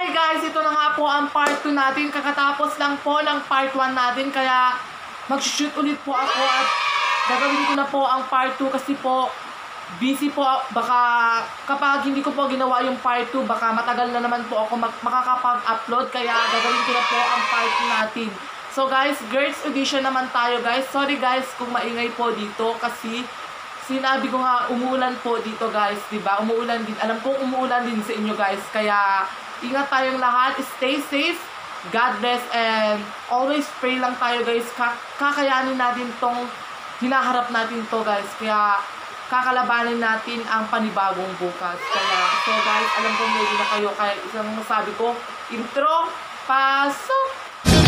Hi guys, ito na nga po ang part 2 natin. Kakatapos lang po ng part 1 natin. Kaya mag-shoot ulit po ako at gagawin ko na po ang part 2 kasi po busy po. Baka kapag hindi ko po ginawa yung part 2, baka matagal na naman po ako makakapag-upload. Kaya gagawin ko na po ang part 2 natin. So guys, girls audition naman tayo guys. Sorry guys kung maingay po dito kasi sinabi ko nga umuulan po dito guys, 'di ba? Umuulan din. Alam ko umuulan din sa inyo guys. Kaya ingat tayong lahat, stay safe, God bless, and always pray lang tayo guys. Kakayanin natin tong hinaharap natin to guys. Kaya kakalabanin natin ang panibagong bukas. Kaya so guys, alam ko ready na kayo. Kaya isang masabi ko, intro, pasok!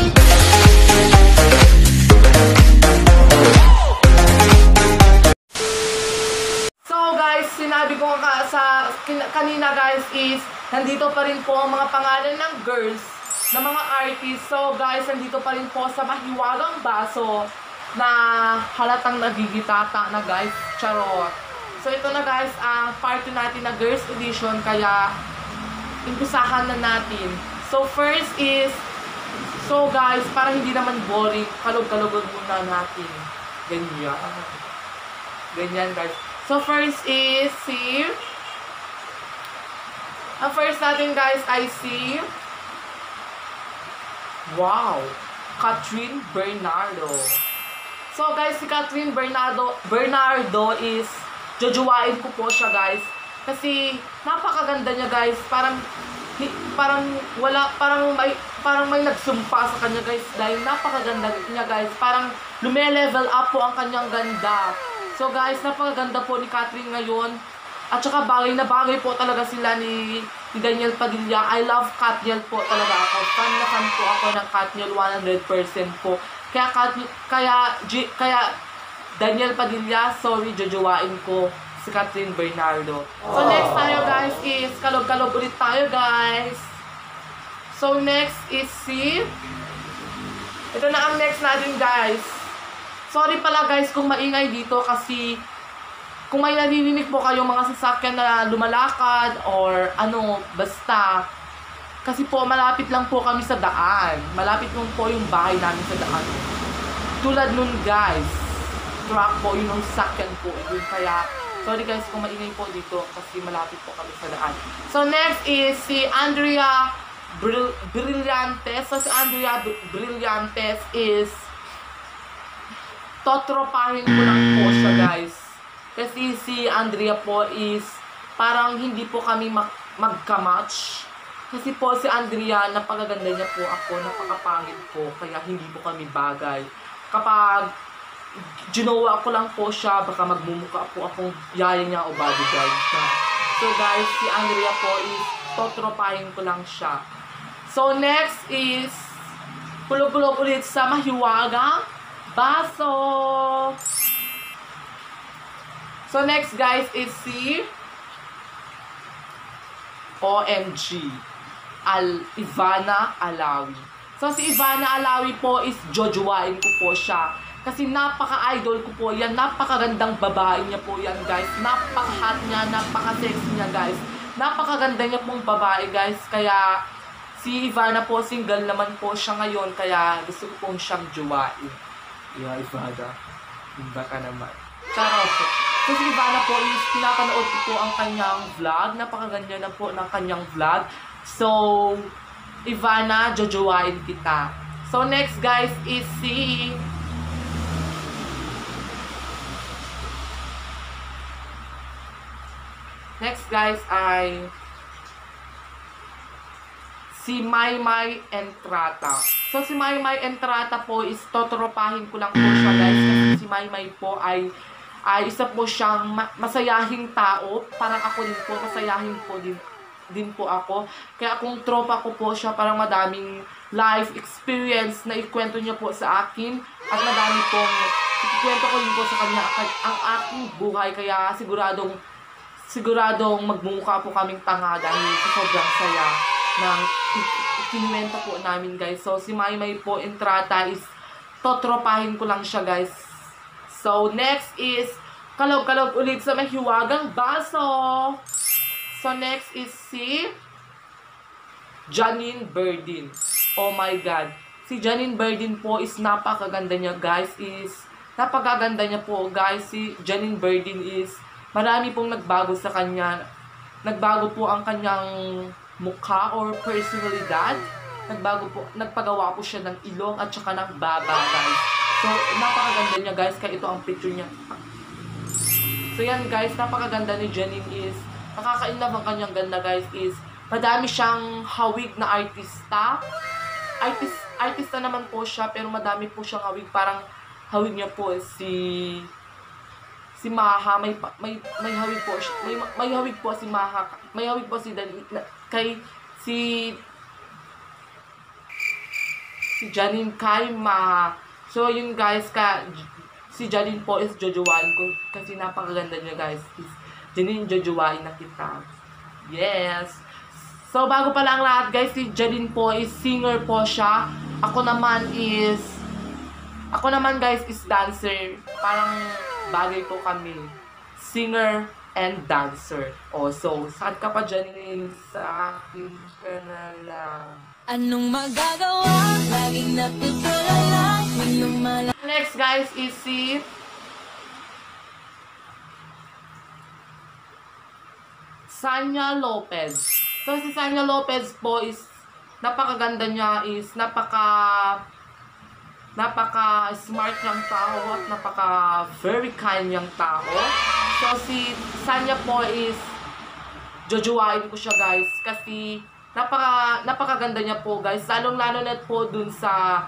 Sinabi ko kanina guys is nandito pa rin po ang mga pangalan ng girls na mga artists. So guys, nandito pa rin po sa mahiwagang baso na halatang nagigitata na guys. Charot. So ito na guys ang part 2 natin na girls audition. Kaya impisahan na natin. So first is, so guys, para hindi naman boring, kalog-kalogon muna natin. Ganyan. Ganyan guys. So first is ang first natin guys ay wow, Catherine Bernardo. So guys, si Catherine Bernardo is jojowain ko po siya guys. Kasi napakaganda niya guys. Parang may nagsumpa sa kanya guys dahil napakaganda niya guys. Parang lume-level up po ang kanyang ganda. So guys, napakaganda po ni Catherine ngayon. At saka bagay na bagay po talaga sila ni Daniel Padilla. I love Katniel po talaga ako. Fan na fan po ako ng Katniel 100% po. Kaya Daniel Padilla, sorry, jojowain ko si Catherine Bernardo. So next tayo guys is kalog-kalog ulit tayo guys. So next is ito na ang next natin guys. Sorry pala guys kung maingay dito kasi kung may naririnig po kayong mga sasakyan na lumalakad or ano, basta. Kasi po malapit lang po kami sa daan. Malapit lang po yung bahay namin sa daan. Tulad nun guys, truck po, yun yung sasakyan po. Yun kaya, sorry guys kung maingay po dito kasi malapit po kami sa daan. So next is si Andrea Brillantes. So si Andrea Brillantes is totropahin ko lang po siya guys. Kasi si Andrea po is parang hindi po kami magka-match. Kasi po si Andrea, napakaganda niya po ako, napakapangit po. Kaya hindi po kami bagay. Kapag ginawa ko lang po siya, baka magmumukha po akong yaya niya o bodyguard siya. So guys, si Andrea po is totropahin ko lang siya. So next is kulog-kulog ulit sa mahiwagang baso. So next guys is si OMG Ivana Alawi. So si Ivana Alawi po is jojowain ko po siya. Kasi napaka-idol ko po yan. Napakagandang babae niya po yan guys. Napaka-hot niya, napaka-sexy niya guys. Napakaganda niya pong babae guys. Kaya si Ivana po single naman po siya ngayon. Kaya gusto ko pong siyang jowain. Yeah, Ivana. Baka naman. Charot. So si Ivana po is pinapanood ko po ang kanyang vlog. Napakaganda na po ng kanyang vlog. So, Ivana, jojowain kita. So next guys is next guys ay si Maymay Entrata. So si Maymay Entrata po is totropahin ko lang po siya guys. Kasi si Maymay po ay isa po siyang masayahing tao. Parang ako din po, masayahin po din po ako. Kaya kung tropa ko po siya, parang madaming life experience na ikwento niya po sa akin. At madami pong ikwento ko din po sa kanya ang aking buhay. Kaya siguradong magmumukha po kaming tanga dahil sa sobrang saya ng kinuwento po namin guys. So si Maymay po Entrata is totropahin ko lang siya guys. So next is kalog-kalog ulit sa mahiwagang baso. So next is si Janine Berdin. Oh my God. Si Janine Berdin po is napakaganda niya, guys. Napakaganda niya po, guys. Si Janine Berdin is marami pong nagbago sa kanya. Nagbago po ang kanyang mukha or personalidad. Nagpagawa po siya ng ilong at saka ng baba, guys. So, napakaganda niya, guys. Kaya ito ang picture niya. So, yan, guys. Napakaganda ni Janine is nakaka-inlove ang kanyang ganda, guys, is madami siyang hawig na artista. Artista naman po siya, pero madami po siyang hawig. Parang hawig niya po si Maha. May hawig po siya. May hawig po si Maha. May hawig po si si Janine kay Maha. So, yun, guys, si Janine po is jojowain ko kasi napakaganda niya, guys. Janine, jojowain na kita. Yes. So, bago pa lang lahat, guys, si Janine po is singer po siya. Ako naman, guys, is dancer. Parang bagay po kami. Singer and dancer. Oh, so, saan ka pa, Janine? Sa akin ka na lang. Anong magagawa? Laging natutulala. Next, guys, is si Sanya Lopez. So, si Sanya Lopez po is napakaganda niya, is napaka-smart niyang tao at very kind niyang tao. So, si Sanya po is jojowain ko siya, guys, kasi napakaganda niya po, guys. Lalong-lalo na po dun sa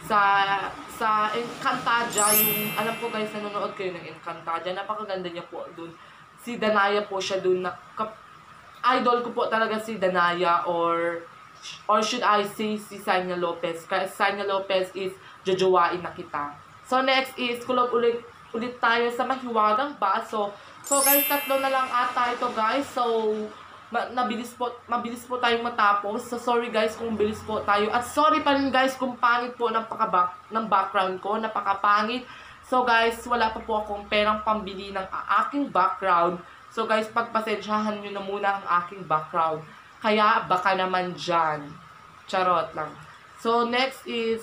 Encantadia, yung, alam ko, guys, nanonood kayo ng Encantadia, napakaganda niya po dun. Si Danaya po siya dun, idol ko po talaga si Danaya, or should I say si Sanya Lopez. Kasi Sanya Lopez is jojowain na kita. So, next is, kulog ulit tayo sa mahiwagang baso. So, guys, 3 na lang ata ito, guys. So, mabilis po tayong matapos. So, sorry, guys, kung bilis po tayo. At sorry pa rin, guys, kung pangit po ng background ko. Napakapangit. So, guys, wala pa po akong perang pambili ng aking background. So, guys, pagpasensyahan nyo na muna ang aking background. Kaya, baka naman dyan. Charot lang. So, next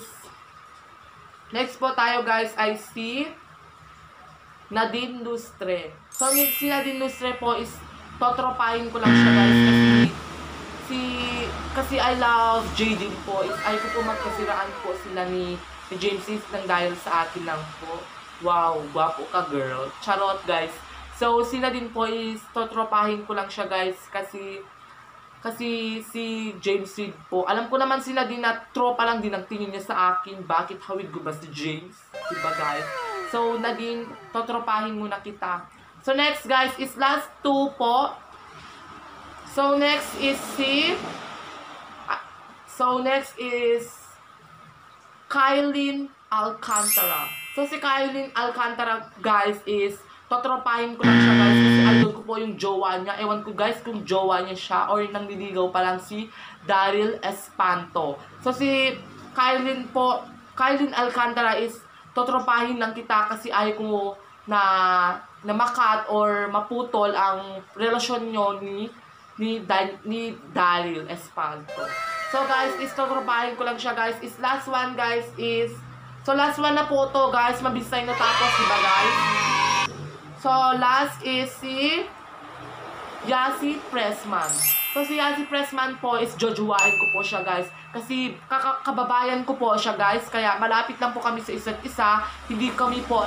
po tayo, guys, ay si Nadine Lustre. So, si Nadine Lustre po is totropahin ko lang siya, guys, kasi I love JD po. Ay ko po magkasiraan po sila ni James ng dahil sa akin lang po. Wow, gwapo ka, girl. Charot, guys. So, sila din po is totropahin ko lang siya, guys, kasi si James Reid po, alam ko naman sila din na tropa lang din ang tingin niya sa akin. Bakit hawig ko ba si James? Diba, guys? So, naging totropahin muna kita. So, next, guys, is last 2 po. So, next is Kylene Alcantara. So, si Kylene Alcantara, guys, is totropahin ko lang siya, guys, kasi idol ko po yung jowa niya. Ewan ko, guys, kung jowa niya siya or nangliligaw pa lang si Daryl Espanto. So, si Kylene Alcantara is totropahin lang kita kasi ayaw ko na makat or maputol ang relasyon nyo ni Daryl Espanto. So, guys, is totropahin ko lang siya, guys. Is last one, guys, is so last one na po to, guys. Mabilis tayo natapos, diba, guys? So, last is si Yasi Pressman. So, si Yasi Pressman po is jojowain ko po siya, guys. Kasi kababayan ko po siya, guys. Kaya malapit lang po kami sa isa't isa. Hindi kami po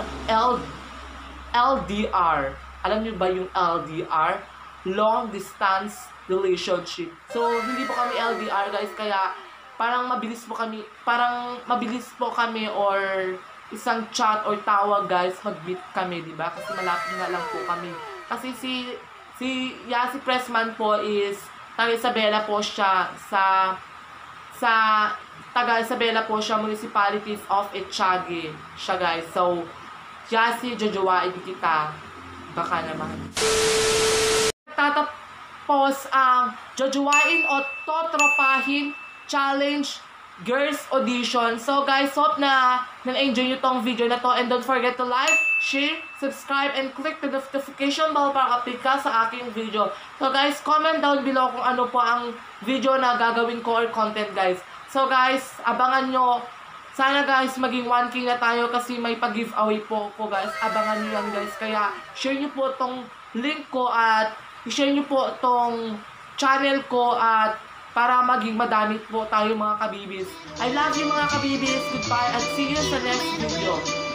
LDR. Alam niyo ba yung LDR? Long distance relationship. So, hindi po kami LDR, guys. Kaya parang mabilis po kami or isang chat or tawag, guys, mag-meet kami, di ba? Kasi malapit na lang po kami. Kasi si Yasi Pressman po is taga Isabela po siya sa taga Isabela po siya, municipalities of Etiague siya, guys. So, Yasi, jojowain kita. Baka naman. Tatapos ang jojowain o totropahin challenge girls audition. So, guys, hope na na-enjoy nyo tong video na to. And don't forget to like, share, subscribe, and click the notification bell para update ka sa aking video. So guys, comment down below kung ano po ang video na gagawin ko or content guys. So guys, abangan nyo. Sana guys, maging 1K na tayo kasi may pag-giveaway po ko guys. Abangan nyo yan guys. Kaya share nyo po tong link ko at i-share nyo po tong channel ko at para maging madami po tayo mga kabibis. I love you mga kabibis. Goodbye and see you sa next video.